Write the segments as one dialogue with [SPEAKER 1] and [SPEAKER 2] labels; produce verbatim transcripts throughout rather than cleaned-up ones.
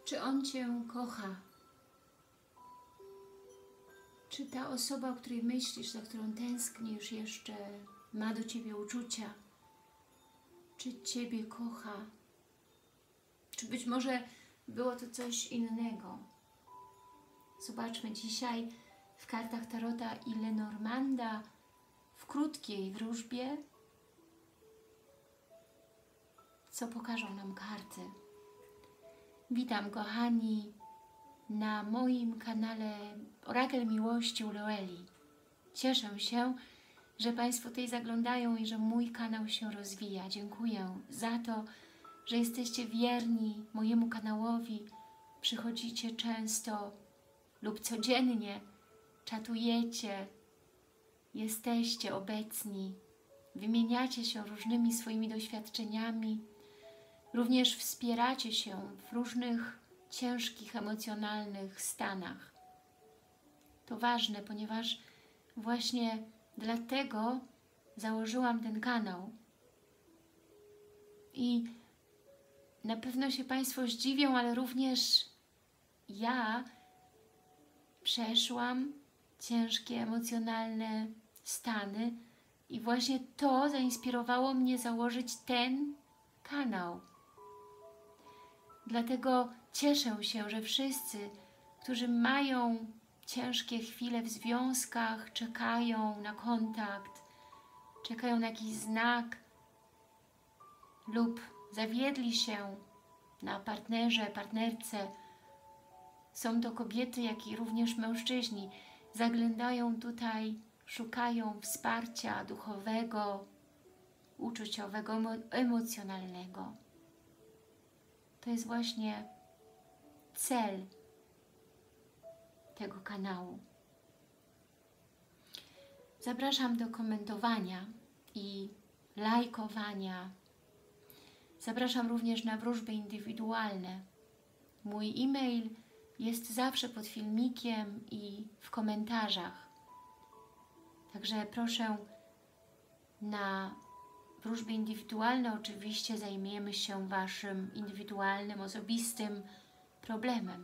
[SPEAKER 1] Czy on Cię kocha? Czy ta osoba, o której myślisz, za którą tęsknisz, jeszcze ma do Ciebie uczucia? Czy Ciebie kocha? Czy być może było to coś innego? Zobaczmy dzisiaj w kartach Tarota i Lenormanda w krótkiej wróżbie, co pokażą nam karty. Witam, kochani, na moim kanale Orakel Miłości u Loeli. Cieszę się, że Państwo tutaj zaglądają i że mój kanał się rozwija. Dziękuję za to, że jesteście wierni mojemu kanałowi, przychodzicie często lub codziennie, czatujecie, jesteście obecni, wymieniacie się różnymi swoimi doświadczeniami, również wspieracie się w różnych ciężkich, emocjonalnych stanach. To ważne, ponieważ właśnie dlatego założyłam ten kanał. I na pewno się Państwo zdziwią, ale również ja przeszłam ciężkie, emocjonalne stany i właśnie to zainspirowało mnie założyć ten kanał. Dlatego cieszę się, że wszyscy, którzy mają ciężkie chwile w związkach, czekają na kontakt, czekają na jakiś znak lub zawiedli się na partnerze, partnerce. Są to kobiety, jak i również mężczyźni. Zaglądają tutaj, szukają wsparcia duchowego, uczuciowego, emocjonalnego. To jest właśnie cel tego kanału. Zapraszam do komentowania i lajkowania. Zapraszam również na wróżby indywidualne. Mój e-mail jest zawsze pod filmikiem i w komentarzach. Także proszę na wróżby indywidualne. Oczywiście zajmiemy się Waszym indywidualnym, osobistym problemem.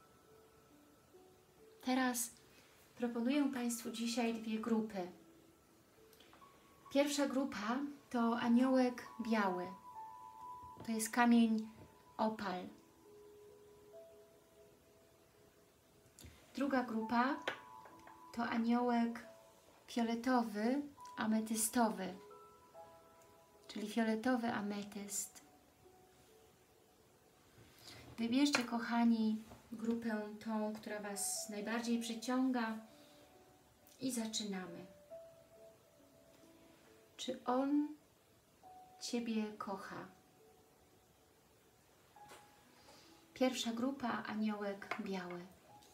[SPEAKER 1] Teraz proponuję Państwu dzisiaj dwie grupy. Pierwsza grupa to aniołek biały. To jest kamień opal. Druga grupa to aniołek fioletowy, ametystowy, czyli fioletowy ametyst. Wybierzcie, kochani, grupę tą, która Was najbardziej przyciąga i zaczynamy. Czy on Ciebie kocha? Pierwsza grupa, aniołek biały.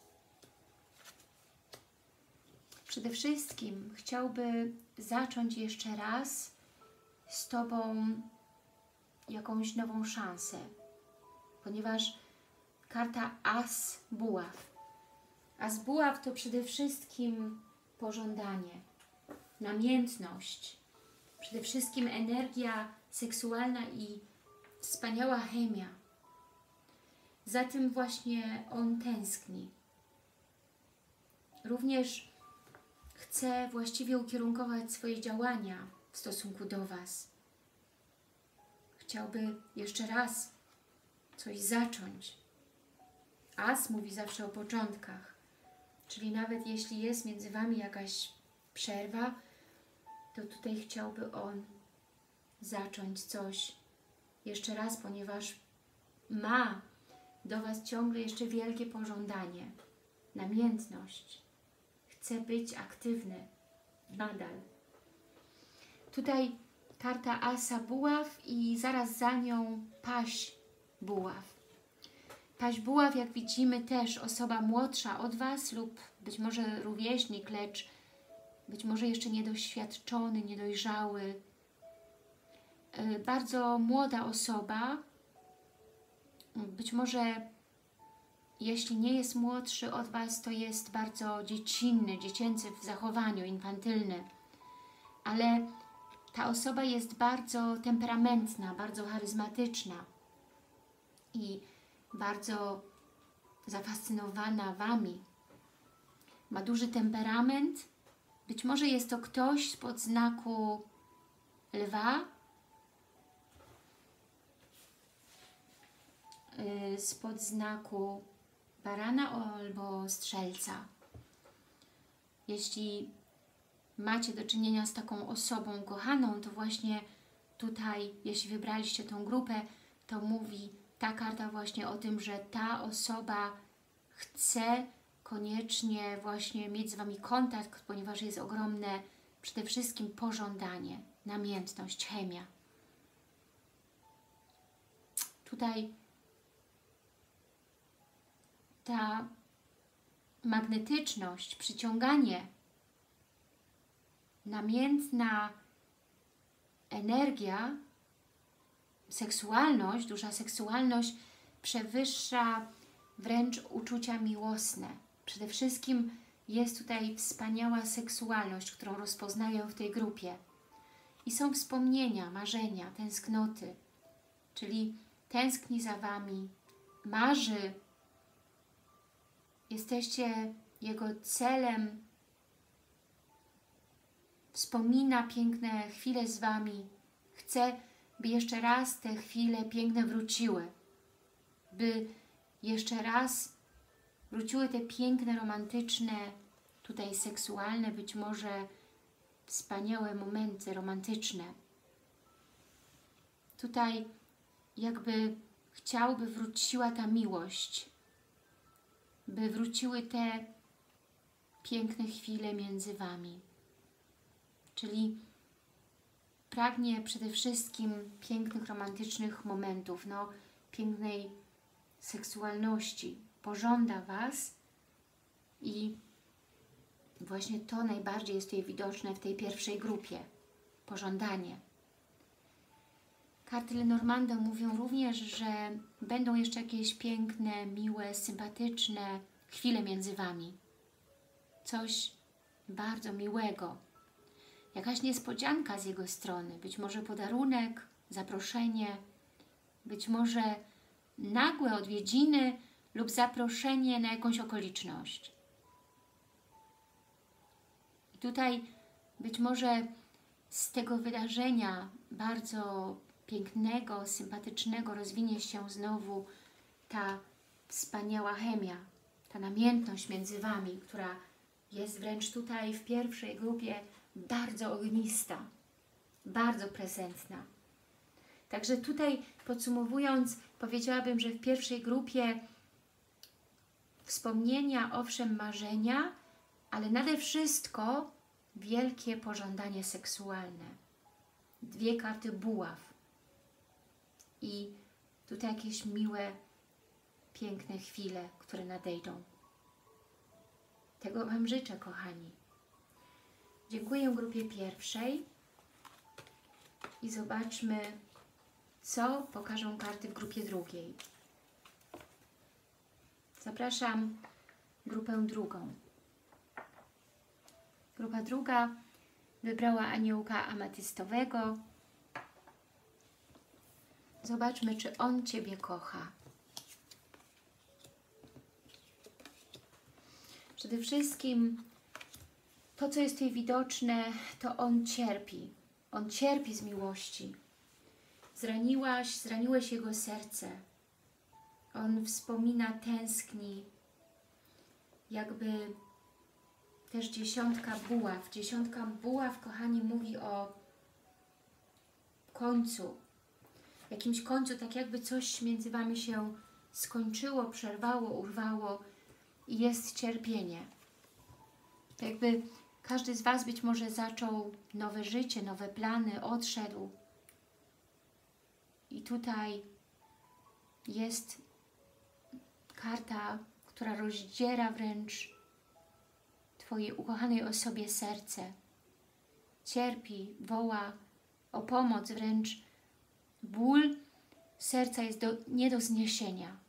[SPEAKER 1] Przede wszystkim chciałby zacząć jeszcze raz z Tobą jakąś nową szansę, ponieważ karta As Buław. As Buław to przede wszystkim pożądanie, namiętność, przede wszystkim energia seksualna i wspaniała chemia. Za tym właśnie on tęskni. Również chce właściwie ukierunkować swoje działania w stosunku do Was. Chciałby jeszcze raz coś zacząć. As mówi zawsze o początkach, czyli nawet jeśli jest między Wami jakaś przerwa, to tutaj chciałby on zacząć coś jeszcze raz, ponieważ ma do Was ciągle jeszcze wielkie pożądanie, namiętność. Chce być aktywny nadal. Tutaj karta Asa Buław i zaraz za nią Paź Buław. Paź Buław, jak widzimy, też osoba młodsza od Was lub być może rówieśnik, lecz być może jeszcze niedoświadczony, niedojrzały. Bardzo młoda osoba, być może jeśli nie jest młodszy od Was, to jest bardzo dziecinny, dziecięcy w zachowaniu, infantylny. Ale ta osoba jest bardzo temperamentna, bardzo charyzmatyczna i bardzo zafascynowana Wami. Ma duży temperament. Być może jest to ktoś spod znaku lwa, spod znaku barana albo strzelca. Jeśli macie do czynienia z taką osobą kochaną, to właśnie tutaj, jeśli wybraliście tą grupę, to mówi ta karta właśnie o tym, że ta osoba chce koniecznie właśnie mieć z Wami kontakt, ponieważ jest ogromne przede wszystkim pożądanie, namiętność, chemia. Tutaj ta magnetyczność, przyciąganie, namiętna energia, seksualność, duża seksualność przewyższa wręcz uczucia miłosne. Przede wszystkim jest tutaj wspaniała seksualność, którą rozpoznaję w tej grupie. I są wspomnienia, marzenia, tęsknoty, czyli tęskni za Wami, marzy, jesteście jego celem, wspomina piękne chwile z Wami, chce, by jeszcze raz te chwile piękne wróciły, by jeszcze raz wróciły te piękne, romantyczne, tutaj seksualne, być może wspaniałe momenty romantyczne. Tutaj jakby chciałby wróciła ta miłość, by wróciły te piękne chwile między Wami. Czyli pragnie przede wszystkim pięknych, romantycznych momentów, no, pięknej seksualności. Pożąda Was i właśnie to najbardziej jest tutaj widoczne w tej pierwszej grupie. Pożądanie. Karty Lenormanda mówią również, że będą jeszcze jakieś piękne, miłe, sympatyczne chwile między Wami. Coś bardzo miłego. Jakaś niespodzianka z jego strony. Być może podarunek, zaproszenie, być może nagłe odwiedziny lub zaproszenie na jakąś okoliczność. I tutaj być może z tego wydarzenia bardzo pięknego, sympatycznego rozwinie się znowu ta wspaniała chemia, ta namiętność między Wami, która jest wręcz tutaj w pierwszej grupie bardzo ognista, bardzo prezentna. Także tutaj podsumowując, powiedziałabym, że w pierwszej grupie wspomnienia, owszem, marzenia, ale nade wszystko wielkie pożądanie seksualne. Dwie karty buław. I tutaj jakieś miłe, piękne chwile, które nadejdą. Tego Wam życzę, kochani. Dziękuję grupie pierwszej i zobaczmy, co pokażą karty w grupie drugiej. Zapraszam grupę drugą. Grupa druga wybrała aniołka ametystowego. Zobaczmy, czy on Ciebie kocha. Przede wszystkim to, co jest tutaj widoczne, to on cierpi. On cierpi z miłości. Zraniłaś, zraniłeś jego serce. On wspomina, tęskni. Jakby też dziesiątka buław. Dziesiątka buław, kochani, mówi o końcu. Jakimś końcu, tak jakby coś między Wami się skończyło, przerwało, urwało i jest cierpienie. Tak jakby każdy z Was być może zaczął nowe życie, nowe plany, odszedł. I tutaj jest karta, która rozdziera wręcz Twojej ukochanej osobie serce. Cierpi, woła o pomoc, wręcz ból serca jest do, nie do zniesienia.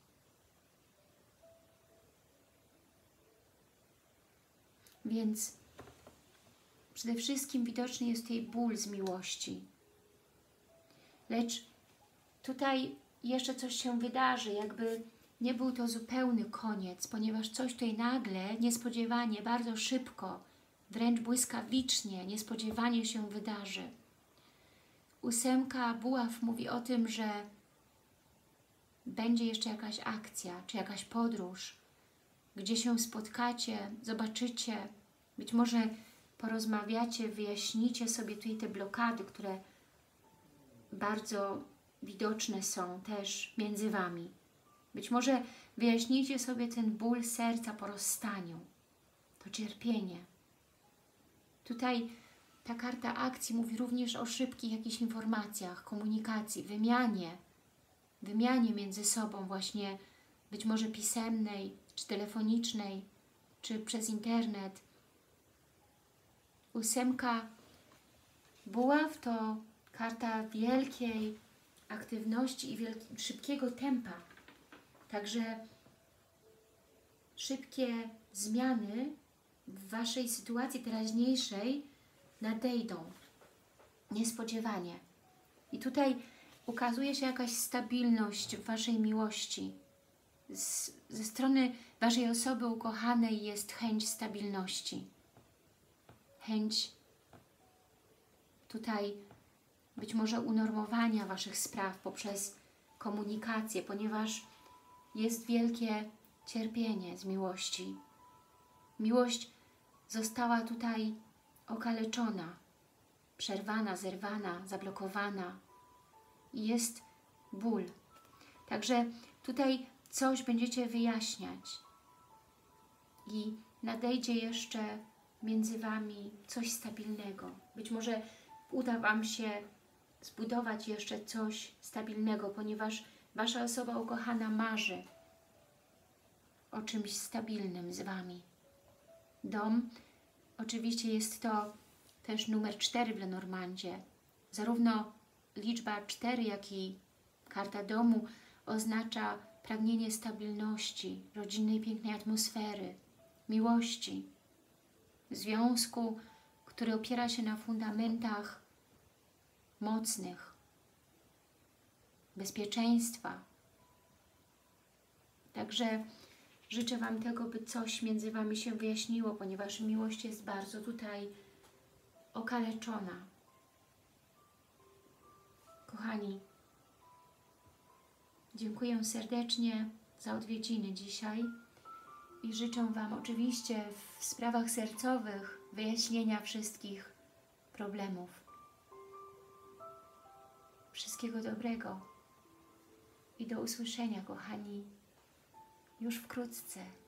[SPEAKER 1] Więc przede wszystkim widoczny jest tutaj ból z miłości. Lecz tutaj jeszcze coś się wydarzy, jakby nie był to zupełny koniec, ponieważ coś tutaj nagle, niespodziewanie, bardzo szybko, wręcz błyskawicznie, niespodziewanie się wydarzy. Ósemka buław mówi o tym, że będzie jeszcze jakaś akcja, czy jakaś podróż, gdzie się spotkacie, zobaczycie, być może porozmawiacie, wyjaśnicie sobie tutaj te blokady, które bardzo widoczne są też między Wami. Być może wyjaśnicie sobie ten ból serca po rozstaniu, to cierpienie. Tutaj ta karta akcji mówi również o szybkich jakichś informacjach, komunikacji, wymianie, wymianie między sobą właśnie, być może pisemnej, czy telefonicznej, czy przez internet. Ósemka buław to karta wielkiej aktywności i wielki, szybkiego tempa. Także szybkie zmiany w Waszej sytuacji teraźniejszej nadejdą niespodziewanie. I tutaj ukazuje się jakaś stabilność w Waszej miłości. Z, ze strony Waszej osoby ukochanej jest chęć stabilności. Chęć tutaj być może unormowania Waszych spraw poprzez komunikację, ponieważ jest wielkie cierpienie z miłości. Miłość została tutaj okaleczona, przerwana, zerwana, zablokowana i jest ból. Także tutaj coś będziecie wyjaśniać i nadejdzie jeszcze między Wami coś stabilnego. Być może uda Wam się zbudować jeszcze coś stabilnego, ponieważ Wasza osoba ukochana marzy o czymś stabilnym z Wami. Dom, oczywiście jest to też numer cztery w Lenormandzie. Zarówno liczba cztery, jak i karta domu oznacza pragnienie stabilności, rodzinnej, pięknej atmosfery, miłości, związku, który opiera się na fundamentach mocnych, bezpieczeństwa. Także życzę Wam tego, by coś między Wami się wyjaśniło, ponieważ miłość jest bardzo tutaj okaleczona. Kochani, dziękuję serdecznie za odwiedziny dzisiaj i życzę Wam oczywiście w sprawach sercowych wyjaśnienia wszystkich problemów. Wszystkiego dobrego i do usłyszenia, kochani, już wkrótce.